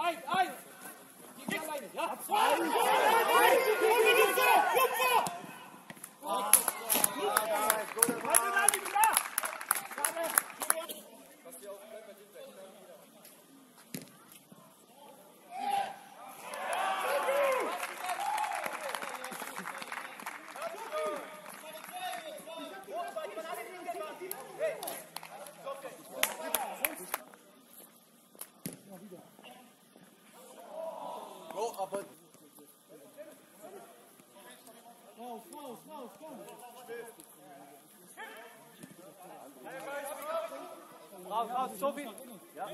Raus, Sophie. Ja.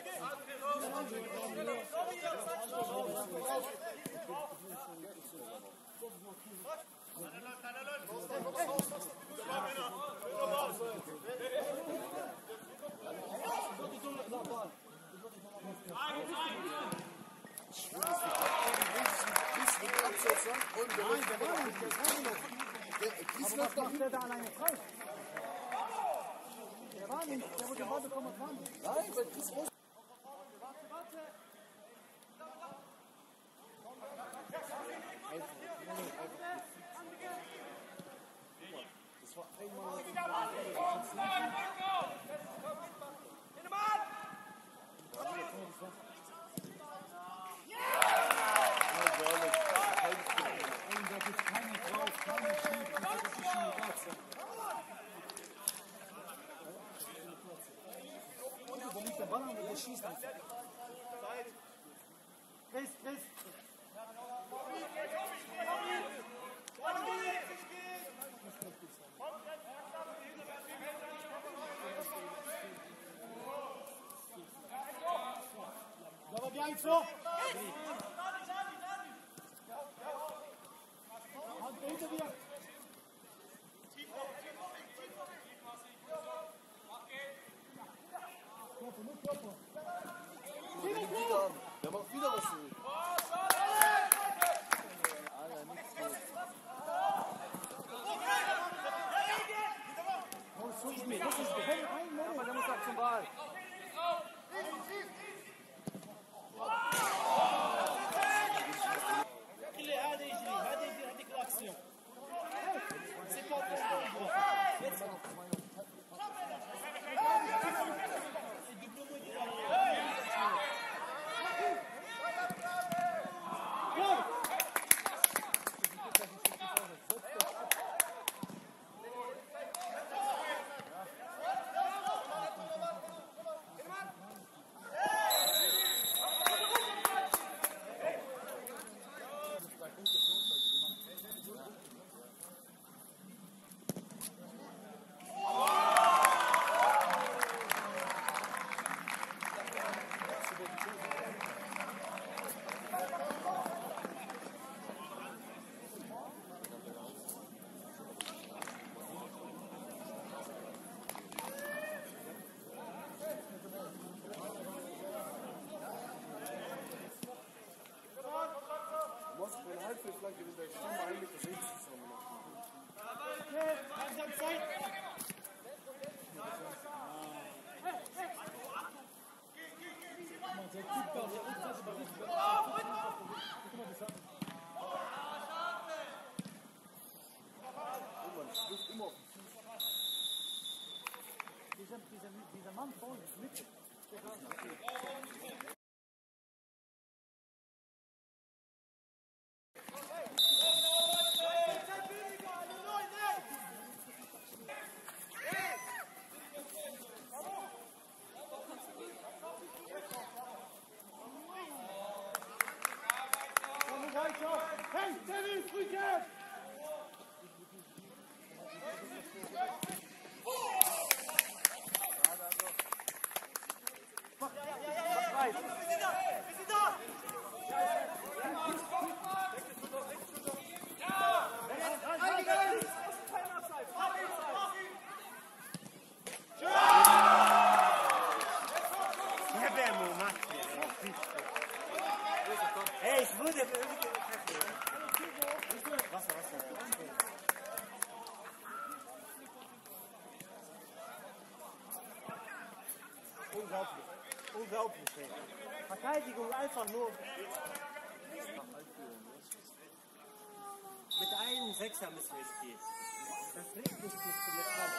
Was macht der da alleine frei? Der war nicht, der wurde den Ball bekommen und war nicht. Nein, weil Chris muss. Das war einmal. Der Ball und der schießt nicht. Chris. Brawo, Bianco! Hand unter dir! Der macht wieder was zurück. Aber der muss auch zum Ball. Halbfeldflanke mit der Stimme 1,60 Meter Langsam Zeit! Dieser Mann vorne ist mit. Hey, Dennis, Rückert! Ja. Verteidigung einfach nur. Mit einem Sechser müssen wir spielen. Das bringt nicht mit dran.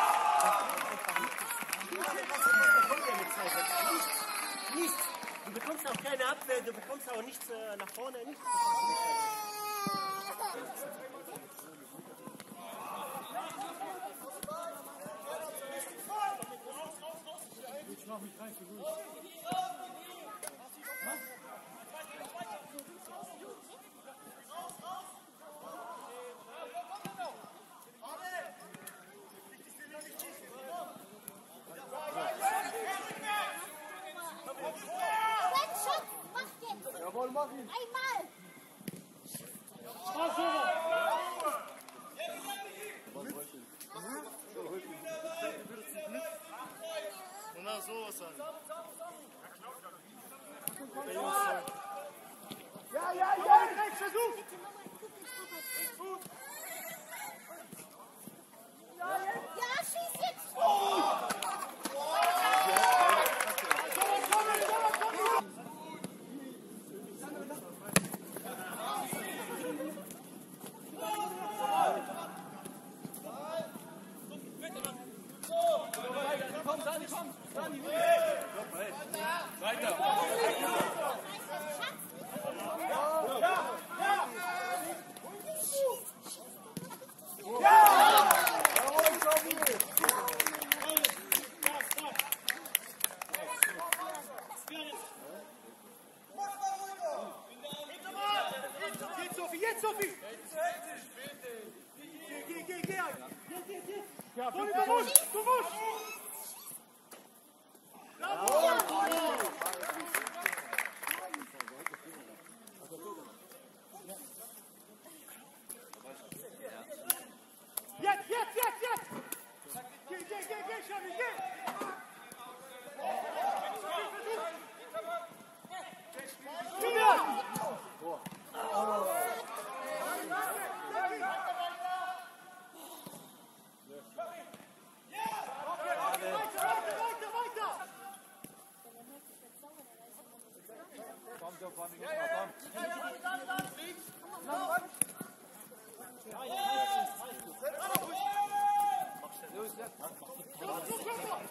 Was bekommt ihr mit 2 Sechser? Nichts. Nichts. Du bekommst auch keine Abwehr, du bekommst auch nichts nach vorne, nichts. Ich mach mich rein für Luis. Jawohl, mach ihn. Einmal! Und dann sowas sagen. Ja, rechts, versuch! Ja, schieß jetzt! Komm, Dani, komm! Dani, weiter! Jetzt, Sophie, jetzt, Sophie! Geh! Ja, du musst! Jetzt! Geh, Schabi, geh! Komm, der Fanny, komm! Los, jetzt!